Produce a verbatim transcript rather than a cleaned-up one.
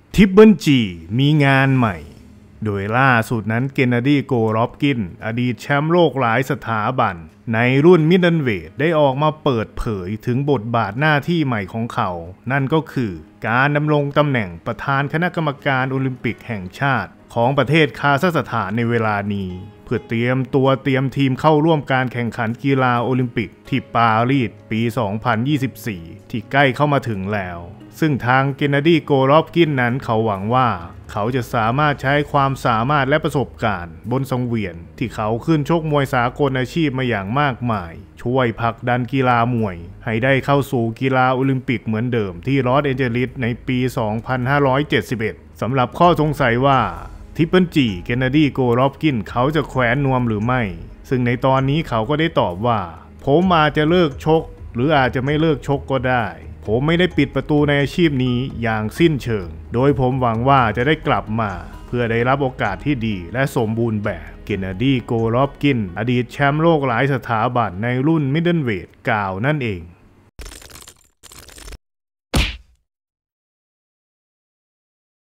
ทิปเปิลจีมีงานใหม่โดยล่าสุดนั้นเกนนาดีโกลอฟกินอดีตแชมป์โลกหลายสถาบันในรุ่นมิดเดิลเวทได้ออกมาเปิดเผยถึงบทบาทหน้าที่ใหม่ของเขานั่นก็คือการดำรงตำแหน่งประธานคณะกรรมการโอลิมปิกแห่งชาติของประเทศคาซัคสถานในเวลานี้เพื่อเตรียมตัวเตรียมทีมเข้าร่วมการแข่งขันกีฬาโอลิมปิกที่ปารีสปี สองพันยี่สิบสี่ ที่ใกล้เข้ามาถึงแล้วซึ่งทางเกนนาดีโกลอฟกินนั้นเขาหวังว่าเขาจะสามารถใช้ความสามารถและประสบการณ์บนสังเวียนที่เขาขึ้นชกมวยสากลอาชีพมาอย่างมากมายช่วยผลักดันกีฬามวยให้ได้เข้าสู่กีฬาโอลิมปิกเหมือนเดิมที่ลอสแอนเจลิสในปี สองพันห้าร้อยเจ็ดสิบเอ็ด สำหรับข้อสงสัยว่าทิปเปิลจีเกนนาดีโกลอฟกินเขาจะแขวนนวมหรือไม่ซึ่งในตอนนี้เขาก็ได้ตอบว่าผมอาจจะเลิกชกหรืออาจจะไม่เลิกชกก็ได้ผมไม่ได้ปิดประตูในอาชีพนี้อย่างสิ้นเชิงโดยผมหวังว่าจะได้กลับมาเพื่อได้รับโอกาสที่ดีและสมบูรณ์แบบเกนนาดีโกลอฟกินอดีตแชมป์โลกหลายสถาบันในรุ่นมิดเดิลเวทกล่าวนั่นเอง